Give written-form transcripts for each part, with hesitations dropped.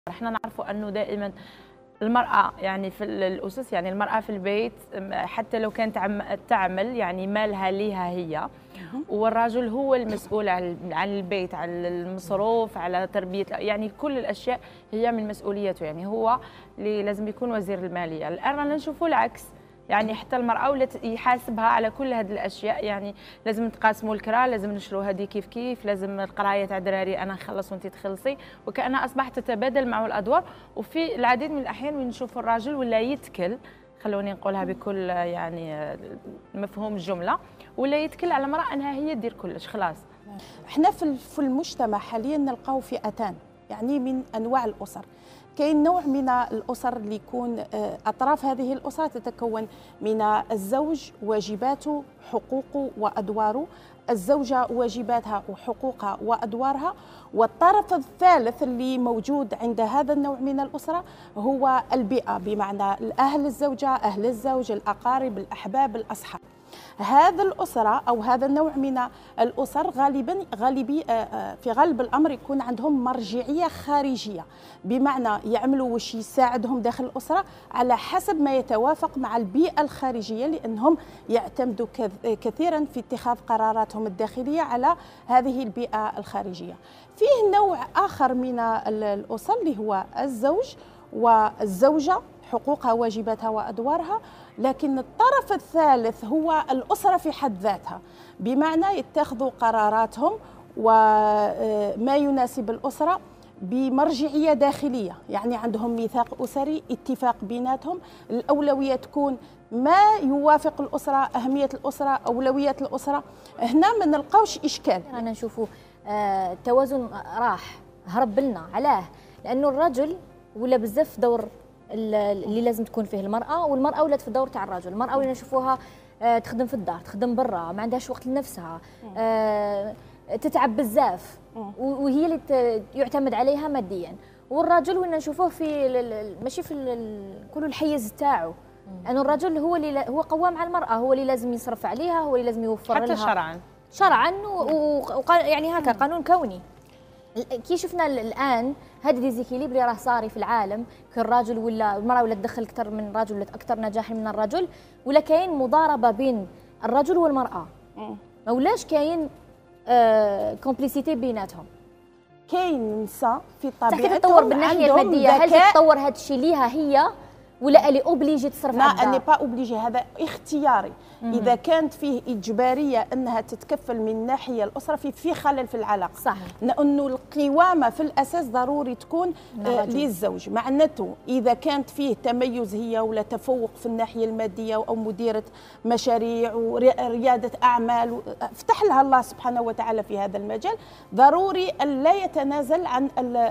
احنا نعرفوا انه دائما المرأة يعني في الأسس، يعني المرأة في البيت حتى لو كانت تعمل يعني مالها ليها هي، والرجل هو المسؤول عن البيت، عن المصروف، على تربية، يعني كل الأشياء هي من مسؤوليته، يعني هو اللي لازم يكون وزير المالية. الآن رانا نشوفوا العكس، يعني حتى المرأة ولات يحاسبها على كل هذه الأشياء، يعني لازم نتقاسموا الكرا، لازم نشروا هذه كيف كيف، لازم القراية تاع دراري أنا نخلص وأنت تخلصي، وكأنها أصبحت تتبادل معه الأدوار. وفي العديد من الأحيان وين نشوف الراجل ولا يتكل، خلوني نقولها بكل يعني مفهوم الجملة، ولا يتكل على المرأة أنها هي تدير كلش خلاص. احنا في المجتمع حاليا نلقاو فئتان يعني من أنواع الأسر. كاين نوع من الأسر اللي يكون أطراف هذه الأسرة تتكون من الزوج، واجباته، حقوقه وأدواره، الزوجة واجباتها وحقوقها وأدوارها، والطرف الثالث اللي موجود عند هذا النوع من الأسرة هو البيئة، بمعنى الأهل الزوجة، أهل الزوج، الأقارب، الأحباب، الأصحاب. هذا الأسرة أو هذا النوع من الأسر في غالب الأمر يكون عندهم مرجعية خارجية، بمعنى يعملوا واش يساعدهم داخل الأسرة على حسب ما يتوافق مع البيئة الخارجية، لأنهم يعتمدوا كثيرا في اتخاذ قراراتهم الداخلية على هذه البيئة الخارجية. فيه نوع آخر من الأسر اللي هو الزوج والزوجة، حقوقها واجباتها وأدوارها، لكن الطرف الثالث هو الأسرة في حد ذاتها، بمعنى يتخذوا قراراتهم وما يناسب الأسرة بمرجعية داخلية، يعني عندهم ميثاق أسري، اتفاق بيناتهم، الأولوية تكون ما يوافق الأسرة، أهمية الأسرة، أولويات الأسرة. هنا ما نلقاوش إشكال. أنا نشوفوا التوازن راح هرب لنا. علاه؟ لأنه الرجل ولا بزاف دور اللي لازم تكون فيه المرأة، والمرأة ولات في الدور تاع الرجل. المرأة اللي نشوفوها تخدم في الدار، تخدم برا، ما عندهاش وقت لنفسها، تتعب بزاف، وهي اللي يعتمد عليها ماديا. والرجل وين نشوفوه في ماشي في كل الحيز تاعو، لأنه الرجل هو اللي هو قوام على المرأة، هو اللي لازم يصرف عليها، هو اللي لازم يوفر حتى لها شرعا يعني هكا قانون كوني. كي شفنا الان هذا ديزيكيليبري راه صاري في العالم، كالراجل ولا المراه ولا تدخل اكثر من الرجل، ولا اكثر نجاحا من الرجل، ولا كاين مضاربه بين الرجل والمراه، ما ولاش كاين كومبليسيتي بيناتهم. كاين نساء في طبيعتهم كيف تطور بالناحيه الماديه؟ هل تتطور هذا الشيء ليها هي ولا اللي اوبليجي تصرف على الدار؟ لا، اني با اوبليجي، هذا اختياري. اذا كانت فيه اجباريه انها تتكفل من ناحيه الاسره في خلل في العلاقه. صح. لانه القوامه في الاساس ضروري تكون للزوج، معناته اذا كانت فيه تميز هي ولا تفوق في الناحيه الماديه او مديره مشاريع ورياده اعمال فتح لها الله سبحانه وتعالى في هذا المجال، ضروري ان لا يتنازل عن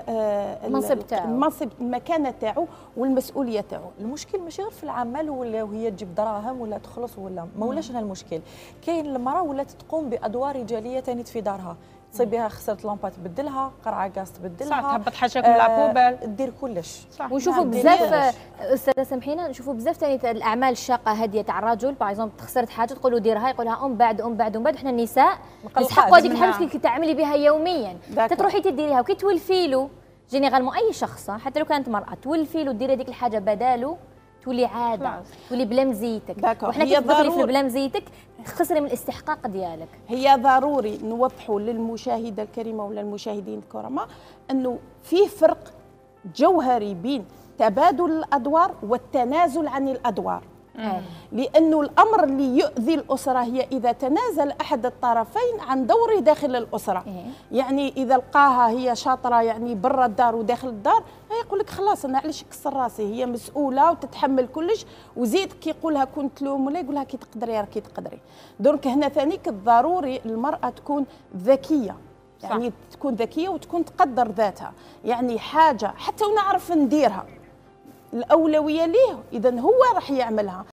المنصب، المكانه تاعو والمسؤوليه تاعو. المشكل ماشي غير في العمل ولا وهي تجيب دراهم ولا تخلص ولا ما ولاش هنا المشكل. كاين المراه ولات تقوم بادوار رجاليه تاني في دارها، تصيبيها خسرت لامبا تبدلها، قرعه غاز تبدلها، صح، تهبط حاجه من العقوبه، دير كلش. ونشوفوا بزاف استاذه سامحينا، نشوفوا بزاف ثاني الاعمال الشاقه هذه تاع الرجل، باغ اكزومبل خسرت حاجه تقولوا ديرها، يقولها ام بعد احنا النساء نسحقوا هذيك الحاجه اللي تعملي بها يوميا، تروحي تديريها وكي تولفي له جينيرالمون اي شخص حتى لو كانت مراه تولفي له ديري هذيك الحاجه بداله، تولي عاده، تولي بلا مزيتك، وحنا كي تدخلي في بلا مزيتك تخسري من الاستحقاق ديالك. هي ضروري نوضحوا للمشاهده الكريمه ولا المشاهدين الكرماء انه فيه فرق جوهري بين تبادل الادوار والتنازل عن الادوار. لأنه الأمر اللي يؤذي الأسرة هي إذا تنازل أحد الطرفين عن دوره داخل الأسرة. يعني إذا لقاها هي شاطرة يعني برا الدار وداخل الدار، يقول لك خلاص أنا علاش كسر راسي، هي مسؤولة وتتحمل كلش، وزيد كي يقولها كنت تلوم ولا يقولها كي تقدري راكي تقدري. دونك هنا ثانيك الضروري المرأة تكون ذكية، يعني تكون ذكية وتكون تقدر ذاتها، يعني حاجة حتى ونعرف نديرها الأولوية ليه، إذا هو راح يعملها،